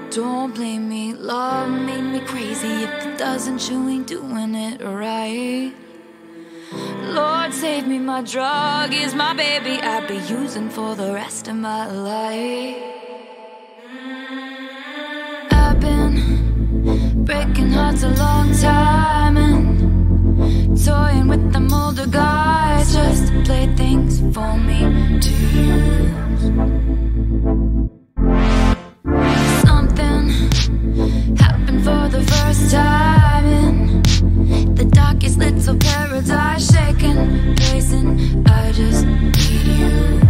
Don't blame me, love made me crazy. If it doesn't, you ain't doing it right. Lord save me, my drug is my baby. I'll be using for the rest of my life. I've been breaking hearts a long time and toying with them older guys, just to play things for me to use. Something happened for the first time in the darkest little paradise, shaking, pacing. I just need you.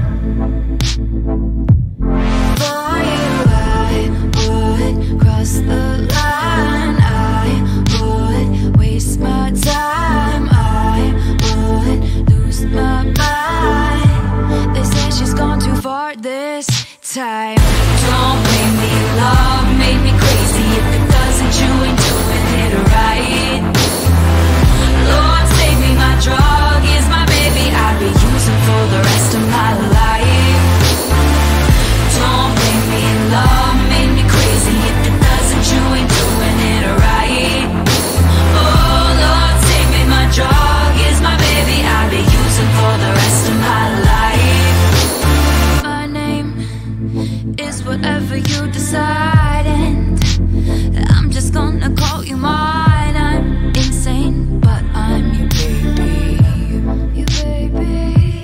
For you I would cross the line, I would waste my time, I would lose my mind. They say she's gone too far this time. Don't blame me, love made me crazy. If it doesn't, you ain't doing it right. Lord save me, my drug is my baby. I'll be using for the rest of my life. Don't blame me, love made me crazy. If it doesn't, you ain't doing it right. Oh Lord save me, my drug is my baby. I'll be using for the rest of my life. My name is whatever you decide, and I'm just gonna call you mine. I'm insane, but I'm your baby. Your baby.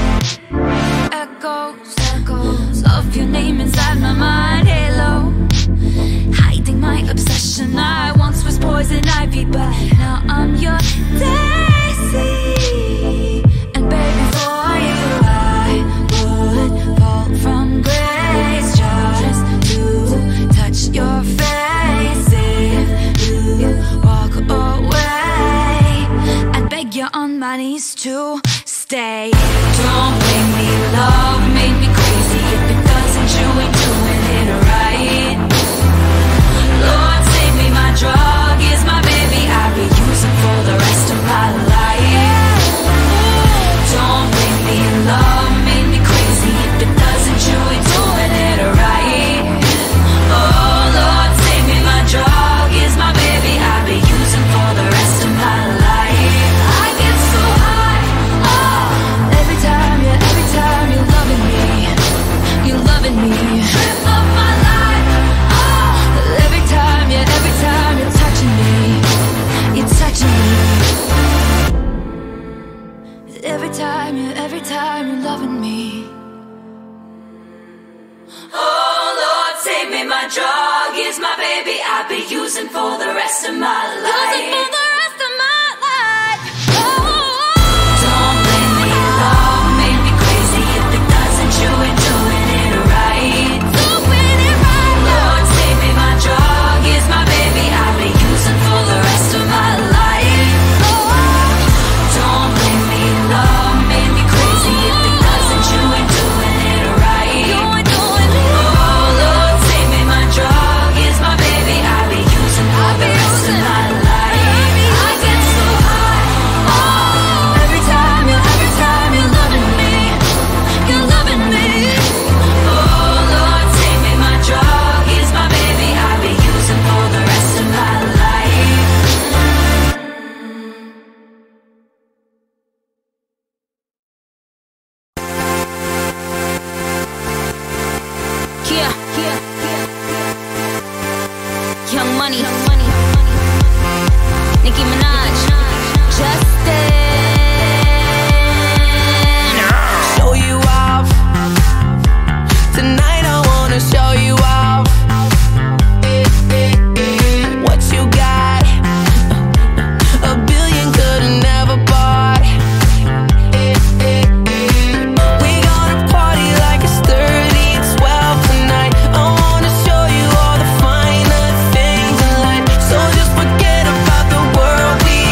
Echoes of your name inside my mind. Halo, hiding my obsession. I once was poison ivy, but now I'm your daisy. And baby, for you I would fall from grace just to touch your face. If you walk away, I'd beg you on my knees to stay. Don't blame me, love made me crazy. If it doesn't, you ain't doing it right. Lord save me, my drug is my baby. I'll be using for the rest of my life. Don't blame me, love made me crazy. If it doesn't, you ain't doing it right. Oh Lord save me, my drug is my baby. I'll be using for the rest of my life. I get so high, oh, every time you're loving me, you're loving me. Trip of my life, oh, every time you're touching me, you're touching me. Every time you're loving me. Oh Lord save me, my drug is my baby. I'll be using for the rest of my life. Using for the rest of my life. Oh. Don't blame me, love made me crazy. If it doesn't, you ain't doing it right. Doing it right. Lord save me, my drug is my baby. I'll be using for the rest of my life. Oh. Don't blame me, love made me crazy. If it doesn't, you ain't doing it right. You ain't doing it. Oh Lord save me, my drug is my baby. I'll be using for the rest of my life. I get so high, oh, every time you're loving me, you're loving me. Oh Lord save me, my drug is my baby. I'll be using for the rest of my life. Yeah. Young Money, Nicki Minaj, Justin. Show you off. Tonight I wanna show you off. What you got, a billion could've never bought. We gonna party like it's 30-12 tonight. I wanna show you all the finer things in life. So just forget about the world we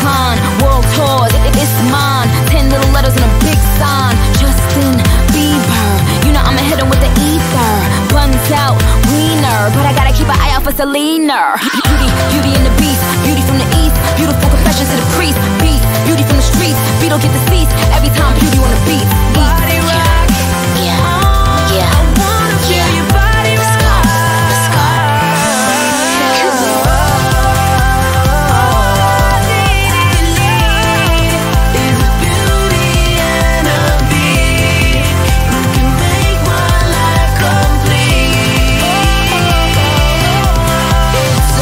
icon. World tours, it's mine. 10 little letters and a big sign. Justin Bieber, you know I'ma hit him with the ether. Buns out, wiener, but I gotta keep an eye out for Selena. Beauty and the beast, beauty from the east. Beautiful confessions to the priest. Beast, beauty from the streets. Beetle get deceased every time beauty on the beat. Body rock, yeah, yeah. I wanna feel your body rock. Let's go, let's go. Is a beauty and a beat who can make my life complete. It's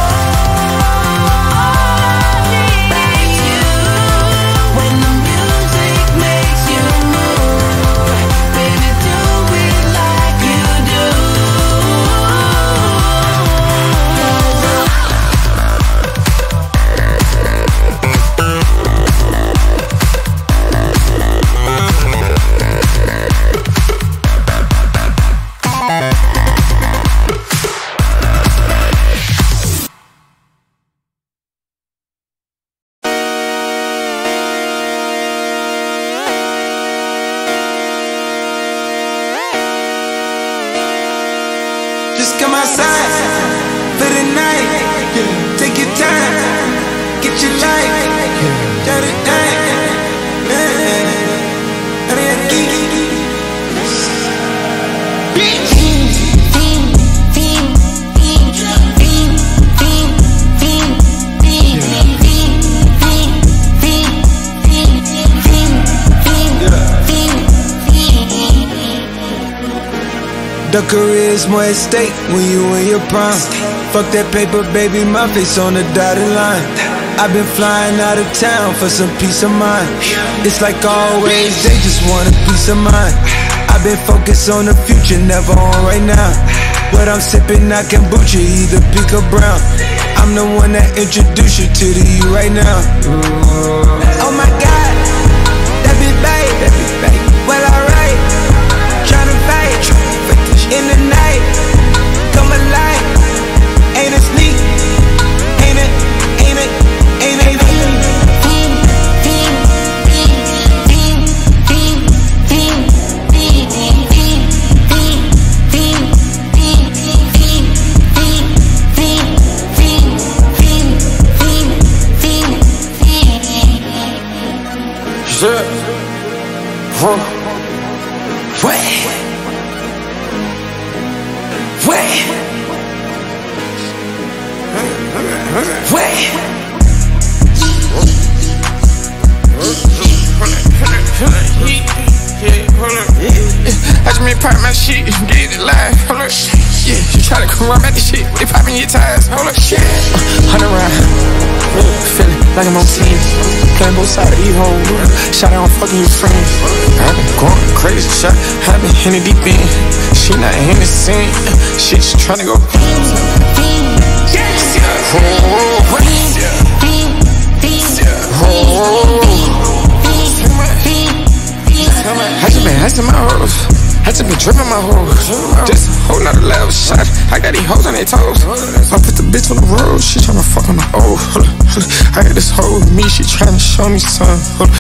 all about you. When the music makes you move, baby, do it like you do. Just come outside for the night. Take your time, get your life. Got it The career's more at stake when you in your prime. Fuck that paper, baby, my face on the dotted line. I've been flying out of town for some peace of mind. It's like always, they just want a peace of mind. I've been focused on the future, never on right now. What I'm sipping, I kombucha, either pink or brown. I'm the one that introduced you to the you right now. Oh my God, that be babe, well alright. Tryna fight in the night, come alive. Ain't it sneak? Ain't it? Ain't it? Ain't it? I just made pop my shit, get it live, hold up. Yeah, you try to come around at the shit, they popping your tires, hold up. Shit, 100 round, feeling like I'm on 10. Playing both sides of these hoes, shot out, I'm fucking your friends. I've been going crazy, shot, I've been in the deep end. She not in the scene, she just tryna go. I just my hoes. I just been dripping my hoes. This whole nother level shot. I got these hoes on their toes. I put the bitch on the road. She tryna fuck on the old. I got this hoe with me. She tryna show me some.